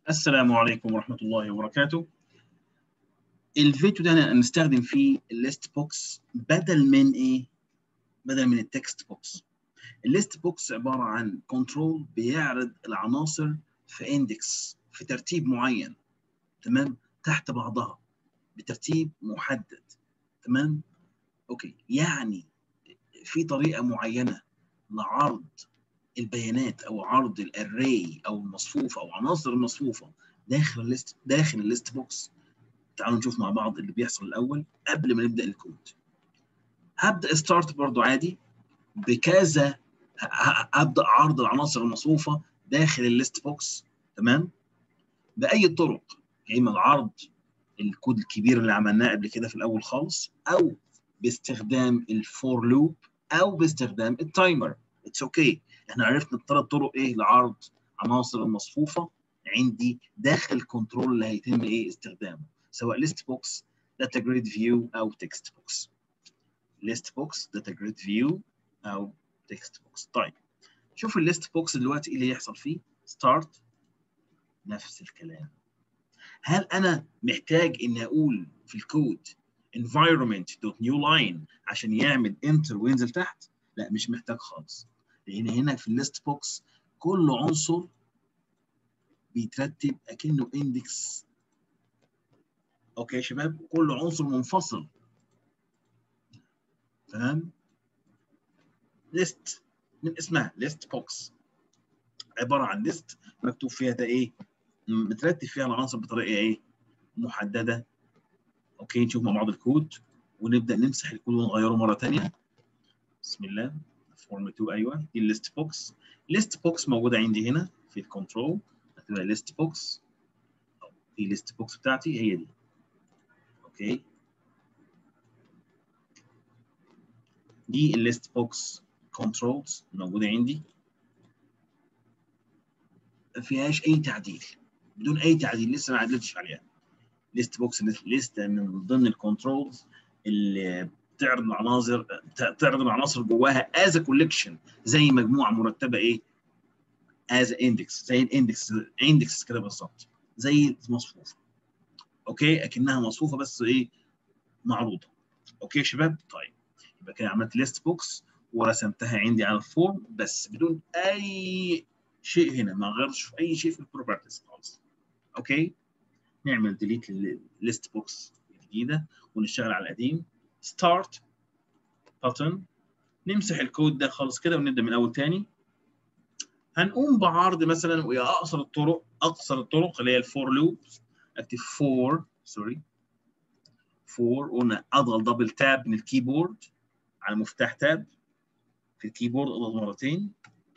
السلام عليكم ورحمة الله وبركاته. الفيديو ده أنا هنستخدم فيه الليست بوكس بدل من إيه؟ بدل من التكست بوكس. الليست بوكس عبارة عن كنترول بيعرض العناصر في اندكس في ترتيب معين، تمام؟ تحت بعضها بترتيب محدد، تمام؟ أوكي، يعني في طريقة معينة لعرض البيانات أو عرض الأري أو المصفوفة أو عناصر المصفوفة داخل الليست بوكس. تعالوا نشوف مع بعض اللي بيحصل الأول قبل ما نبدأ الكود. هبدأ ستارت برضو عادي بكذا، هبدأ عرض العناصر المصفوفة داخل الليست بوكس، تمام؟ بأي طرق، يا إما العرض الكود الكبير اللي عملناه قبل كده في الأول خالص، أو باستخدام الفور لوب، أو باستخدام التايمر. اتس اوكي. احنا عرفنا الثلاث طرق ايه لعرض عناصر المصفوفة عندي داخل الكنترول اللي هيتم ايه استخدامه، سواء ليست بوكس، داتا جريد فيو، او تكست بوكس. ليست بوكس، داتا جريد فيو، او تكست بوكس. طيب شوف الليست بوكس دلوقتي ايه اللي يحصل فيه. ستارت، نفس الكلام. هل انا محتاج اني اقول في الكود environment.newline عشان يعمل انتر وينزل تحت؟ لا، مش محتاج خالص، لان هنا في الليست بوكس كل عنصر بيترتب اكنه اندكس. اوكي يا شباب، كل عنصر منفصل، تمام؟ ليست من اسمها ليست بوكس، عباره عن ليست مكتوب فيها ده ايه، مترتب فيها العناصر بطريقه ايه محدده. اوكي، نشوف مع بعض الكود ونبدا نمسح الكود ونغيره مره ثانيه. بسم الله. فورم 2، ايوه دي الليست بوكس. ليست بوكس موجوده عندي هنا في الكنترول، هتبقى ليست بوكس. دي ليست بوكس بتاعتي هي دي. اوكي، دي الليست بوكس كنترولز موجوده عندي، ما فيهاش اي تعديل، بدون اي تعديل، لسه ما عدلتش عليها. ليست بوكس ليست من ضمن الكنترولز اللي تعرض العناصر جواها از كولكشن، زي مجموعه مرتبه ايه، از اندكس، زي الاندكس كده بالظبط، زي المصفوفه. اوكي، اكنها مصفوفه بس ايه، معروضه. اوكي يا شباب. طيب يبقى كده عملت ليست بوكس ورسمتها عندي على الفورم بس بدون اي شيء هنا، ما غيرتش في اي شيء في البروبرتيز خالص. اوكي، نعمل ديليت للليست بوكس الجديده ونشتغل على القديم. ستارت بutton، نمسح الكود ده خالص كده ونبدا من اول تاني. هنقوم بعرض مثلا، وهي اقصر الطرق اللي هي الفور لوب. اكتب فور، قلنا اضغط دبل تاب من الكيبورد على مفتاح تاب في الكيبورد، اضغط مرتين.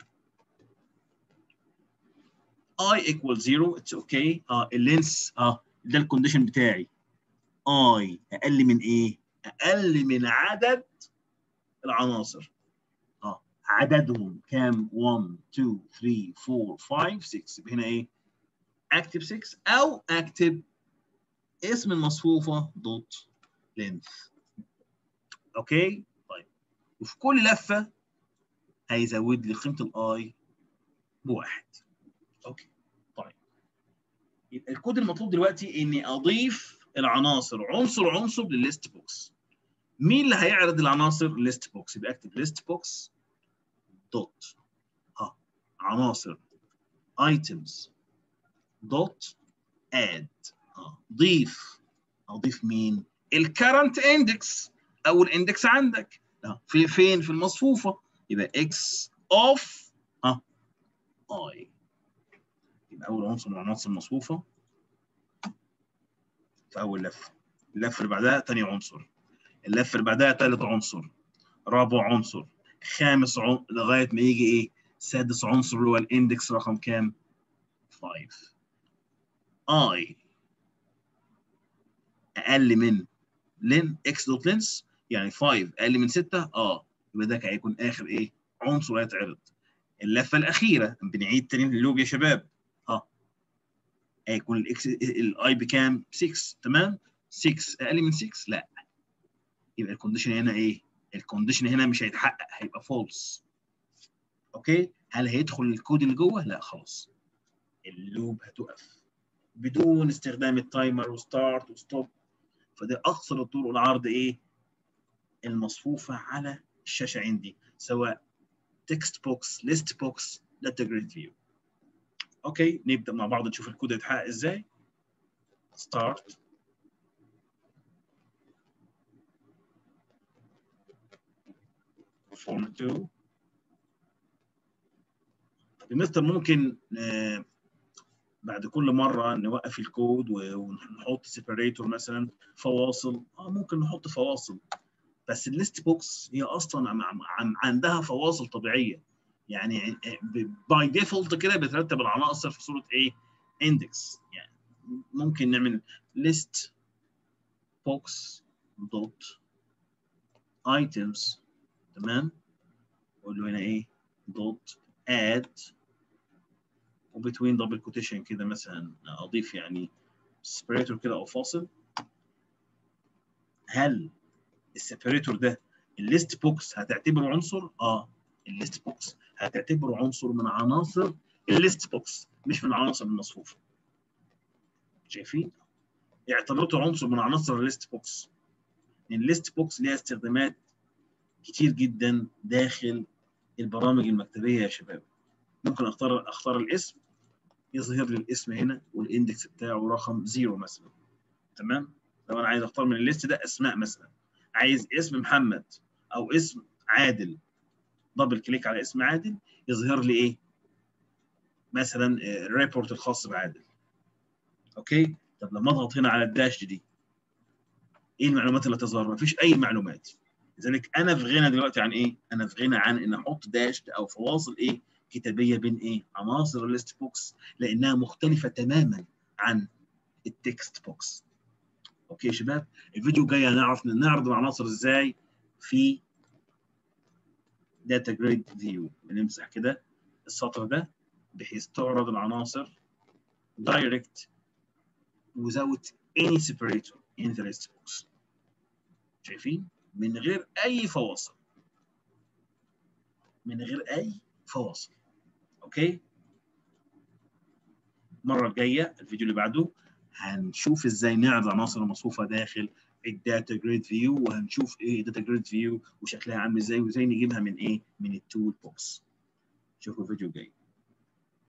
I equal 0، اتس اوكي. اللينس ده الكونديشن بتاعي. I اقل من ايه؟ اقل من عدد العناصر. عددهم كام؟ 1 2 3 4 5 6. يبقى هنا ايه؟ اكتب 6 او اكتب اسم المصفوفه دوت لينث. اوكي. طيب، وفي كل لفه هيزود لي قيمه الاي بواحد. اوكي. طيب يبقى الكود المطلوب دلوقتي اني اضيف العناصر عنصر للليست بوكس. مين اللي هيعرض العناصر؟ ليست بوكس. يبقى اكتب ليست بوكس دوت عناصر ايتمز دوت اد. ضيف. اضيف مين؟ الكرنت اندكس، او الاندكس عندك فين في المصفوفه. يبقى اكس اوف اي. يبقى اول عنصر من عناصر المصفوفه في اول لفه. اللفه اللي بعدها ثاني عنصر، اللفه اللي بعدها ثالث عنصر، رابع عنصر، خامس لغايه ما يجي ايه؟ سادس عنصر اللي هو الاندكس رقم كام؟ 5. اي اقل من اكس دوت لينس، يعني 5 اقل من 6. يبقى ده هيكون اخر ايه؟ عنصر هيتعرض. اللفه الاخيره بنعيد تاني اللوب يا شباب. هيكون الاكس الاي بكام؟ 6. تمام. 6 اقل من 6 لا، يبقى الكونديشن هنا ايه؟ الكونديشن هنا مش هيتحقق، هيبقى فولس. اوكي، هل هيدخل الكود اللي جوه؟ لا خلاص، اللوب هتقف. بدون استخدام التايمر وستارت وستوب. فده اقصر الطرق العرض ايه المصفوفه على الشاشه عندي، سواء تكست بوكس، ليست بوكس، داتا جريد فيو. اوكي، نبدا مع بعض نشوف الكود يتحقق ازاي. ستارت. فورم 2. طب مستر ممكن بعد كل مره نوقف الكود ونحط سيبريتور مثلا، فواصل؟ ممكن نحط فواصل، بس الليست بوكس هي اصلا عندها فواصل طبيعيه، يعني باي ديفولت كده بترتب العناصر في صوره ايه؟ اندكس. يعني ممكن نعمل ليست بوكس دوت ايتمز، تمام، اقول له هنا ايه؟ دوت اد، وبتوين دبل كوتيشن كده مثلا اضيف يعني سيبريتور كده او فاصل. هل السيبريتور ده الليست بوكس هتعتبره عنصر؟ الليست بوكس هتعتبره عنصر من عناصر الليست بوكس، مش من عناصر المصفوفه. شايفين؟ اعتبرته عنصر من عناصر الليست بوكس. الليست بوكس ليها استخدامات كتير جدا داخل البرامج المكتبيه يا شباب. ممكن اختار الاسم، يظهر لي الاسم هنا والاندكس بتاعه رقم 0 مثلا، تمام. لو انا عايز اختار من الليست ده اسماء مثلا، عايز اسم محمد او اسم عادل، دبل كليك على اسم عادل يظهر لي ايه؟ مثلا الريبورت الخاص بعادل. اوكي، طب لما اضغط هنا على الداش دي، ايه المعلومات اللي تظهر؟ مفيش اي معلومات. لذلك انا في غنى دلوقتي عن ايه؟ انا في غنى عن ان احط داش او فواصل ايه؟ كتابيه بين ايه؟ عناصر الليست بوكس، لانها مختلفه تماما عن التكست بوكس. اوكي يا شباب، الفيديو الجاي هنعرف نعرض العناصر ازاي في داتا جريد فيو. بنمسح كده السطر ده بحيث تعرض العناصر direct without any separator in the list box. شايفين؟ من غير اي فواصل، من غير اي فواصل. اوكي، المره الجايه الفيديو اللي بعده هنشوف ازاي نعرض عناصر المصفوفه داخل الداتا جريد فيو، وهنشوف ايه داتا جريد فيو وشكلها عامل ازاي، وازاي نجيبها من ايه؟ من التول بوكس. نشوفوا الفيديو الجاي.